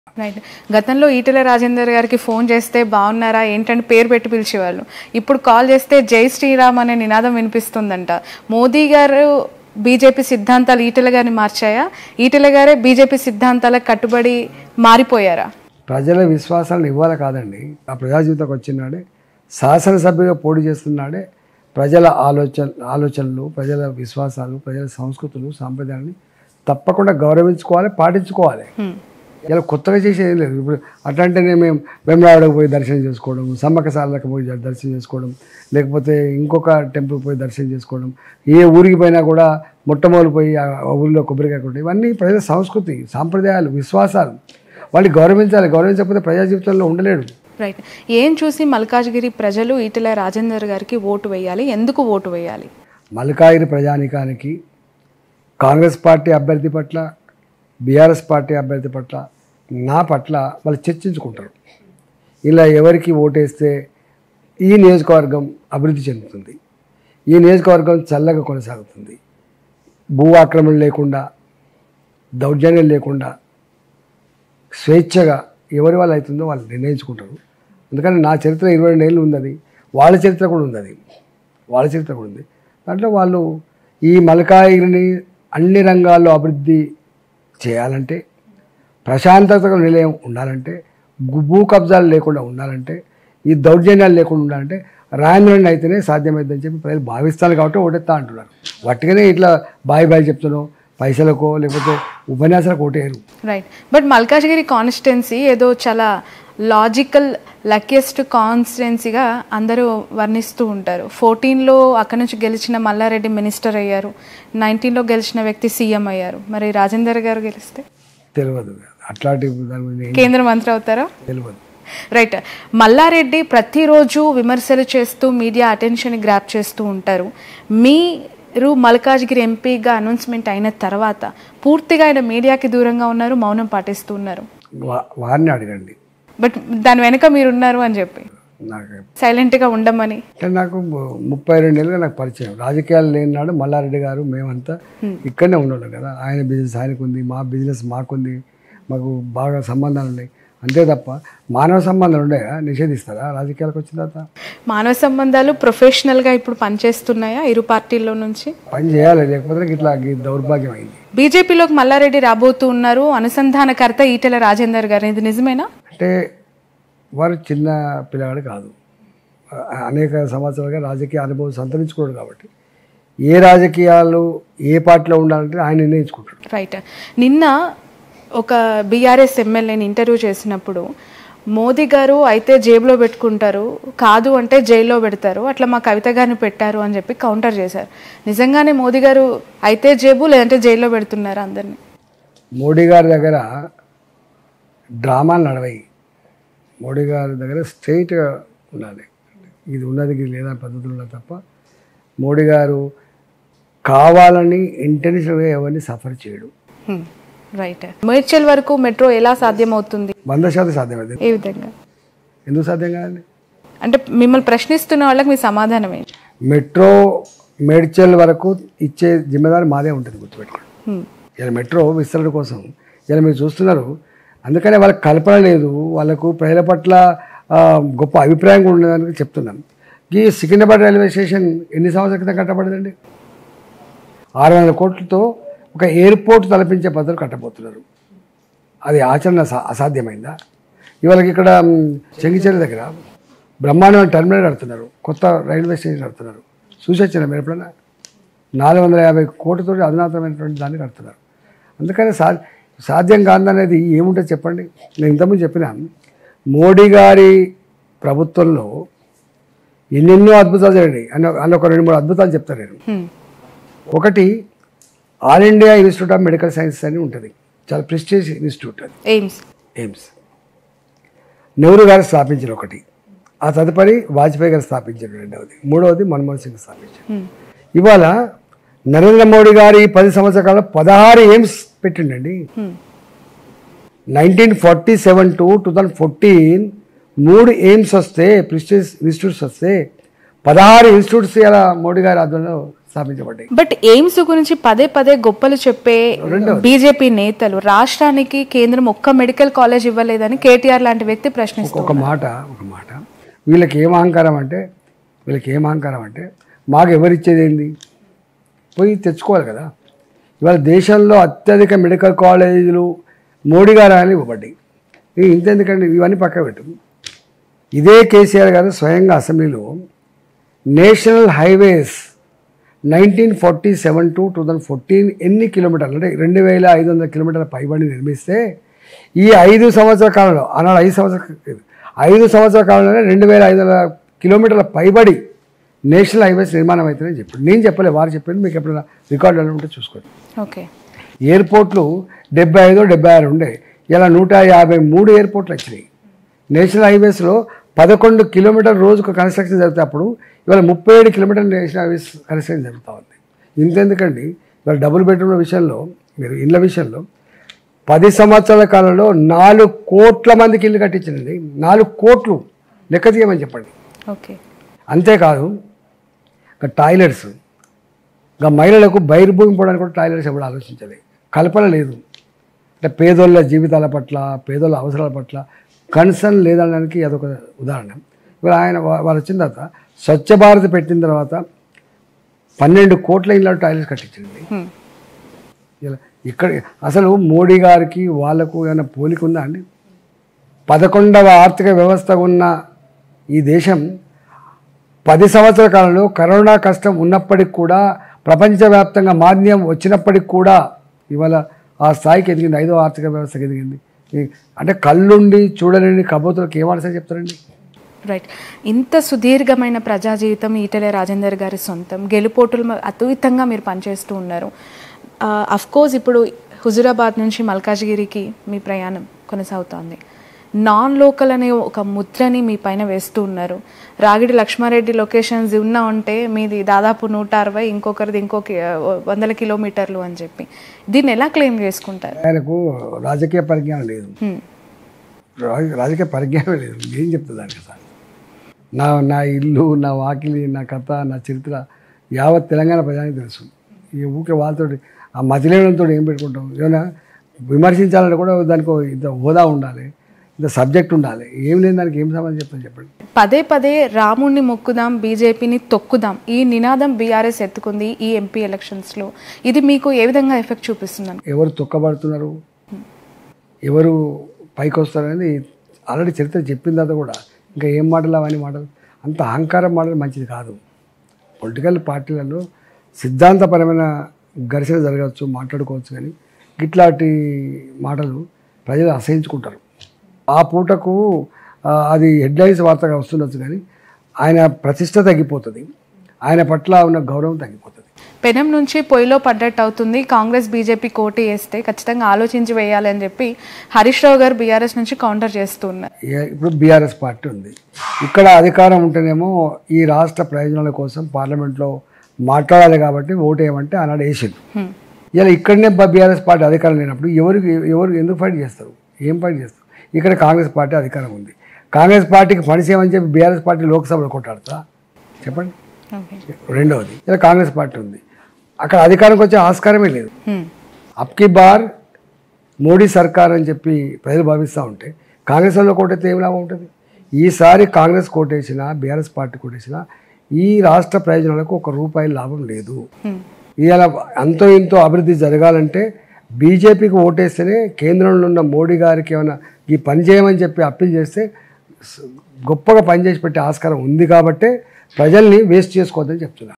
Right. గతంలో ఈటెల రాజేందర్ గారికి phone చేస్తే బాగున్నారా ఏంటంటే పేరు పెట్టి పిలిచేవాళ్ళు. ఇప్పుడు కాల్ చేస్తే జై శ్రీరామ్ అనే నినాదం వినిపిస్తుందంట. మోదీ గారు బీజేపీ సిద్ధాంతాలు ఈటెల గారిని మార్చాయా? ఈటెల గారే బీజేపీ సిద్ధాంతాలకు కట్టుబడి మారిపోయారా? ప్రజల విశ్వాసాలను ఇవ్వాలి కాదండి. ఆ ప్రజా జీవితంకి వచ్చినాడే, శాసనసభ్యుగా పోటీ చేస్తున్నాడే ప్రజల ఆలోచనలు, ప్రజల విశ్వాసాలు, ప్రజల సంస్కృతులు, సాంప్రదాయాన్ని తప్పకుండా గౌరవించుకోవాలి, పాటించుకోవాలి. ఇలా కొత్తగా చేసేది లేదు. ఇప్పుడు అట్లాంటినే మేము వెమ్లాడకు పోయి దర్శనం చేసుకోవడం, సమ్మక్క సార్లకు పోయి దర్శనం చేసుకోవడం, లేకపోతే ఇంకొక టెంపుల్ పోయి దర్శనం చేసుకోవడం, ఏ ఊరికి పోయినా కూడా మొట్టమొదలు పోయి ఆ ఊరిలో కొబ్బరికాయ కొట్టడం, ఇవన్నీ ప్రజల సంస్కృతి, సాంప్రదాయాలు, విశ్వాసాలు. వాళ్ళని గౌరవించాలి. గౌరవించకపోతే ప్రజా జీవితంలో ఉండలేడు. రైట్. ఏం చూసి మల్కాజ్గిరి ప్రజలు ఈటెల రాజేందర్ గారికి ఓటు వేయాలి? ఎందుకు ఓటు వేయాలి? మల్కాజ్గిరి ప్రజానికానికి కాంగ్రెస్ పార్టీ అభ్యర్థి పట్ల, బీఆర్ఎస్ పార్టీ అభ్యర్థి పట్ల, నా పట్ల వాళ్ళు చర్చించుకుంటారు. ఇలా ఎవరికి ఓటేస్తే ఈ నియోజకవర్గం అభివృద్ధి చెందుతుంది, ఈ నియోజకవర్గం చల్లగా కొనసాగుతుంది, భూ ఆక్రమణ లేకుండా, దౌర్జన్యం లేకుండా, స్వేచ్ఛగా ఎవరి వాళ్ళు అవుతుందో వాళ్ళు నిర్ణయించుకుంటారు. ఎందుకంటే నా చరిత్ర 22 ఏళ్ళు ఉంది, అది వాళ్ళ చరిత్ర కూడా ఉంది, ఉంది. దాంట్లో వాళ్ళు ఈ మల్కాజ్గిరిని అన్ని రంగాల్లో అభివృద్ధి చేయాలంటే, ప్రశాంతత నిలయం ఉండాలంటే, భూ కబ్జాలు లేకుండా ఉండాలంటే, ఈ దౌర్జన్యాలు లేకుండా ఉండాలంటే రాజేంద్రని అయితేనే సాధ్యమైందని చెప్పి ప్రజలు భావిస్తారు. కాబట్టి ఓటెత్తా అంటున్నారు. వట్టిగానే ఇట్లా బాయ్ చెప్తున్నావు, పైసలకో లేకపోతే ఉపన్యాసాలకు ఓటేయరు. రైట్. బట్ మల్కాజ్గిరి కాన్స్టిట్యున్సీ ఏదో చాలా లాజికల్ లక్కీయెస్ట్ కాన్స్టిట్యున్సీగా అందరూ వర్ణిస్తూ ఉంటారు. 14లో అక్కడి నుంచి గెలిచిన మల్లారెడ్డి మినిస్టర్ అయ్యారు, 19లో గెలిచిన వ్యక్తి సీఎం అయ్యారు. మరి రాజేందర్ గారు గెలిస్తే తెలియదు, అట్లాంటి కేంద్ర మంత్రి అవుతారా? తెలియదు. రైట్. మల్లారెడ్డి ప్రతిరోజు విమర్శలు చేస్తూ మీడియా అటెన్షన్ గ్రాప్ చేస్తూ ఉంటారు. మీరు మల్కాజ్గిరి ఎంపీగా అనౌన్స్మెంట్ అయిన తర్వాత పూర్తిగా ఆయన మీడియాకి దూరంగా ఉన్నారు, మౌనం పాటిస్తూ ఉన్నారు. వారిని అడగండి. బట్ దాని వెనక మీరున్నారు అని చెప్పి సైలెంట్గా ఉండమని. నాకు 32 ఏళ్ళుగా నాకు పరిచయం. రాజకీయాలు లేని నాడు మల్లారెడ్డి గారు మేమంతా ఇక్కడనే ఉన్నాం కదా. ఆయన బిజినెస్ ఆయనకు ఉంది, మా బిజినెస్ మాకుంది, మాకు బాగా సంబంధాలు ఉన్నాయి. అంతే తప్ప మానవ సంబంధాలు ఉన్నాయా? నిషేధిస్తారా రాజకీయాలకు వచ్చిన తర్వాత? మానవ సంబంధాలు ప్రొఫెషనల్గా ఇప్పుడు పనిచేస్తున్నాయా ఇరు పార్టీల్లో నుంచి? పని చేయాలి, లేకపోతే ఇట్లా దౌర్భాగ్యం అయింది. బీజేపీలోకి మల్లారెడ్డి రాబోతూ ఉన్నారు, అనుసంధానకర్త ఈటెల రాజేందర్ గారు, ఇది నిజమేనా? అంటే వారు చిన్న పిల్లవాడు కాదు, అనేక సంవత్సరాలుగా రాజకీయ అనుభవం సంతరించుకోడు. కాబట్టి ఏ రాజకీయాలు ఏ పార్టీలో ఉండాలంటే ఆయన నిర్ణయించుకుంటాడు. రైట్. నిన్న ఒక బీఆర్ఎస్ ఎమ్మెల్యేని ఇంటర్వ్యూ చేసినప్పుడు మోదీ గారు అయితే జేబులో పెట్టుకుంటారు, కాదు అంటే జైల్లో పెడతారు, అట్లా మా కవిత గారిని పెట్టారు అని చెప్పి కౌంటర్ చేశారు. నిజంగానే మోదీ గారు అయితే జేబు లేదంటే జైల్లో పెడుతున్నారు అందరినీ? మోడీ గారి దగ్గర డ్రామాలు నడవాయి. మోడీ గారి దగ్గర స్ట్రైట్గా ఉండాలి, ఇది ఉన్నది ఇది లేదా పద్ధతులు ఉన్నది తప్ప మోడీ గారు కావాలని ఇంటెన్షన్గా ఎవరిని సఫర్ చేయడు. రైట్. మేడ్చల్ వరకు మెట్రో ఎలా సాధ్యమవుతుంది? 100% సాధ్యమవుతుంది. ఏ విధంగా? ఎందుకు సాధ్యం కాదండి? అంటే మిమ్మల్ని ప్రశ్నిస్తున్న వాళ్ళకి మీ సమాధానం ఏంటి? మెట్రో మేడ్చల్ వరకు ఇచ్చే జిమ్మేదారి మాదే ఉంటుంది, గుర్తుపెట్టుకోండి. ఇలా మెట్రో విస్తరణ కోసం ఇలా మీరు చూస్తున్నారు. అందుకనే వాళ్ళకి కల్పన లేదు, వాళ్ళకు ప్రజల పట్ల గొప్ప అభిప్రాయం కూడా ఉండదని చెప్తున్నాను. ఈ సికింద్రాబాద్ రైల్వే స్టేషన్ ఎన్ని సంవత్సరాల క్రితం కట్టబడిందండి? 600 కోట్లతో ఒక ఎయిర్పోర్ట్ తలపించే పద్ధతులు కట్టబోతున్నారు. అది ఆచరణ అసాధ్యమైందా? ఇవాళకి ఇక్కడ చెంగిచెర్ల దగ్గర బ్రహ్మాండమైన టెర్మినల్ కడుతున్నారు, కొత్త రైల్వే స్టేషన్ కడుతున్నారు. చూసొచ్చిన మీరు ఎప్పుడైనా? 450 కోట్లతో అధునాతనమైనటువంటి దాన్ని కడుతున్నారు. అందుకని సాధ్యం కాదనేది ఏముంటుంది చెప్పండి? నేను ఇంతకుముందు చెప్పిన మోడీ గారి ప్రభుత్వంలో ఎన్నెన్నో అద్భుతాలు జరిగాయి అని ఒక 2-3 అద్భుతాలు చెప్తాను నేను. ఒకటి, all India institute of medical sciences అని ఉంటుంది, చాలా ప్రెస్టీజ్ ఇన్స్టిట్యూట్. అది ఎయిమ్స్ నెహ్రూ గారు స్థాపించారు ఒకటి, ఆ తదుపరి వాజ్పేయి గారు స్థాపించారు రెండవది, మూడవది మన్మోహన్ సింగ్ స్థాపించారు. ఇవాళ నరేంద్ర మోడీ గారి 10 సంవత్సరాల కాలంలో 16 ఎయిమ్స్ పెట్టిండండి. 1947 to 2014 3 ఎయిమ్స్ వస్తే, ప్రెస్టీజ్ ఇన్స్టిట్యూట్స్ వస్తే 16 ఇన్స్టిట్యూట్స్ ఇలా మోడీ గారి ఆధ్వర్యంలో స్థాపించబడ్డాయి. బట్ ఎయిమ్స్ గురించి పదే పదే గొప్పలు చెప్పే బీజేపీ నేతలు రాష్ట్రానికి కేంద్రం ఒక్క మెడికల్ కాలేజ్ ఇవ్వలేదని కేటీఆర్ లాంటి వ్యక్తి ప్రశ్నిస్తారు. ఒక మాట వీళ్ళకి ఏం అహంకారం అంటే మాకు ఎవరిచ్చేది ఏంది, పోయి తెచ్చుకోవాలి కదా. ఇవాళ దేశంలో అత్యధిక మెడికల్ కాలేజీలు మోడీ గారు అని ఇవ్వబడ్డాయి. ఇంతెందుకండి, ఇవన్నీ పక్క పెట్టు. ఇదే కేసీఆర్ గారు స్వయంగా అసెంబ్లీలో నేషనల్ హైవేస్ 1947 to 2014 ఎన్ని కిలోమీటర్లు అంటే 2500 కిలోమీటర్ల పైబడి నిర్మిస్తే ఈ 5 సంవత్సరాల కాలంలో, ఆనాడు 5 సంవత్సరాల కాలంలోనే 2500 కిలోమీటర్ల పైబడి నేషనల్ హైవేస్ నిర్మాణం అవుతుందని చెప్పాడు. నేను చెప్పలే, వారు చెప్పారు. మీకు ఎప్పుడైనా రికార్డులు ఉంటే చూసుకోండి. ఓకే, ఎయిర్పోర్ట్లు 75 76 ఉండే, ఇలా 153 ఎయిర్పోర్ట్లు వచ్చినాయి. నేషనల్ హైవేస్లో 11 కిలోమీటర్ రోజుకు కన్స్ట్రక్షన్ జరుగుతాయి. అప్పుడు ఇవాళ 37 కిలోమీటర్ల నేషనల్ హైవేస్ కన్స్ట్రక్షన్ జరుగుతూ ఉంది. ఇంతెందుకండి, ఇవాళ డబుల్ బెడ్రూమ్ల విషయంలో, మీరు ఇళ్ళ విషయంలో 10 సంవత్సరాల కాలంలో 4 కోట్ల మందికి ఇల్లు కట్టించింది. 4 కోట్లు లెక్క తీయమని చెప్పండి. ఓకే, అంతేకాదు ఇంకా టాయిలెట్స్, ఇంకా మహిళలకు బహిర్భూమి పోవడానికి కూడా టాయిలెట్స్ ఎప్పుడు ఆలోచించాలి. కల్పన లేదు. అంటే పేదోళ్ళ జీవితాల పట్ల, పేదోళ్ళ అవసరాల పట్ల కన్సర్న్ లేదనడానికి అదొక ఉదాహరణ. ఇప్పుడు వాళ్ళు వచ్చిన తర్వాత స్వచ్ఛ భారత్ పెట్టిన తర్వాత 12 కోట్ల ఇళ్ళ టాయిలెట్స్ కట్టించింది. ఇలా ఇక్కడ అసలు మోడీ గారికి వాళ్ళకు ఏమైనా పోలిక ఉందా అండి? 11వ ఆర్థిక వ్యవస్థ ఉన్న ఈ దేశం 10 సంవత్సరాల కాలంలో కరోనా కష్టం ఉన్నప్పటికి కూడా, ప్రపంచవ్యాప్తంగా మాంద్యం వచ్చినప్పటికి కూడా ఇవాళ ఆ స్థాయికి ఎదిగింది. 5వ ఆర్థిక వ్యవస్థకి ఎదిగింది. అంటే కళ్ళుండి చూడలేని కబోతులకు ఏమనిసరి చెప్తారండి? రైట్. ఇంత సుదీర్ఘమైన ప్రజా జీవితం ఈటెల రాజేందర్ గారి సొంతం, గెలుపోటులు అతీతంగా మీరు పనిచేస్తూ ఉన్నారు. అఫ్కోర్స్ ఇప్పుడు హుజూరాబాద్ నుంచి మల్కాజ్గిరికి మీ ప్రయాణం కొనసాగుతోంది. నాన్ లోకల్ అనే ఒక ముద్రని మీ పైన వేస్తూ ఉన్నారు. రాగిడి లక్ష్మారెడ్డి లొకేషన్స్ ఉన్నా ఉంటే మీది దాదాపు 160, ఇంకొకరిది 100 కిలోమీటర్లు అని చెప్పి దీన్ని ఎలా క్లెయిమ్ చేసుకుంటారు? ఆయనకు రాజకీయ పరిజ్ఞానం లేదు. రాజకీయ పరిజ్ఞానం లేదు. ఏం చెప్తుంది దానికి? సార్ నా ఇల్లు, నా వాకిలి, నా కథ, నా చరిత్ర యావత్ తెలంగాణ ప్రజానికి తెలుసు. ఈ ఊకే వాళ్ళతో ఆ మతిలేనంతో ఏం పెట్టుకుంటాం? ఏమైనా విమర్శించాలంటే కూడా దానికి ఇంత హోదా ఉండాలి, ఇంత సబ్జెక్ట్ ఉండాలి. ఏం లేని దానికి ఏం సంబంధం చెప్తాను చెప్పండి. పదే పదే రాముణ్ణి మొక్కుదాం, బీజేపీని తొక్కుదాం ఈ నినాదం బీఆర్ఎస్ ఎత్తుకుంది ఈ ఎంపీ ఎలక్షన్స్లో. ఇది మీకు ఏ విధంగా ఎఫెక్ట్ చూపిస్తుంది? ఎవరు తొక్కబడుతున్నారు, ఎవరు పైకి వస్తారనేది ఆల్రెడీ చరిత్ర చెప్పిన తర్వాత కూడా ఇంకా ఏం మాటలు, అవన్నీ మాటలు, అంత అహంకారం మాటలు మంచిది కాదు. పొలిటికల్ పార్టీలలో సిద్ధాంతపరమైన ఘర్షణ జరగవచ్చు, మాట్లాడుకోవచ్చు, కానీ ఇట్లాంటి మాటలు ప్రజలు అసహించుకుంటారు. ఆ పూటకు అది హెడ్లైన్స్ వార్తగా వస్తుండొచ్చు, కానీ ఆయన ప్రతిష్ట తగ్గిపోతుంది, ఆయన పట్ల ఉన్న గౌరవం తగ్గిపోతుంది. పెనం నుంచి పొయ్యిలో పడ్డట్టు అవుతుంది. కాంగ్రెస్ బీజేపీ కోటి వేస్తే ఖచ్చితంగా ఆలోచించి వేయాలి అని చెప్పి హరీష్ రావు గారు బీఆర్ఎస్ నుంచి కౌంటర్ చేస్తున్నారు. ఇప్పుడు బీఆర్ఎస్ పార్టీ ఉంది, ఇక్కడ అధికారం ఉంటేనేమో ఈ రాష్ట్ర ప్రయోజనాల కోసం పార్లమెంట్లో మాట్లాడాలి కాబట్టి ఓటు వేయమంటే ఆనాడు వేసింది. ఇలా ఇక్కడనే బీఆర్ఎస్ పార్టీ అధికారం లేనప్పుడు ఎవరు ఎందుకు ఫైట్ చేస్తారు? ఏం ఫైట్ చేస్తారు? ఇక్కడ కాంగ్రెస్ పార్టీ అధికారం ఉంది. కాంగ్రెస్ పార్టీకి పని చేయమని చెప్పి బీఆర్ఎస్ పార్టీ లోక్సభలో కొట్టాడుతా చెప్పండి. రెండవది, ఇలా కాంగ్రెస్ పార్టీ ఉంది, అక్కడ అధికారంకి వచ్చే ఆస్కారమే లేదు. అబ్కి బార్ మోడీ సర్కార్ అని చెప్పి ప్రజలు భావిస్తూ ఉంటే కాంగ్రెస్ వాళ్ళు కోటైతే ఏం లాభం ఉంటుంది? ఈసారి కాంగ్రెస్ కోటేసినా, బీఆర్ఎస్ పార్టీ కోటేసినా ఈ రాష్ట్ర ప్రయోజనాలకు ₹1 లాభం లేదు. ఇవాళ అంతో ఇంతో అభివృద్ధి జరగాలంటే బీజేపీకి ఓటేస్తేనే, కేంద్రంలో ఉన్న మోడీ గారికి ఏమైనా ఈ పని చేయమని చెప్పి అప్పీల్ చేస్తే గొప్పగా పనిచేసి పెట్టే ఆస్కారం ఉంది. కాబట్టే ప్రజల్ని వేస్ట్ చేసుకోవద్దని చెప్తున్నారు.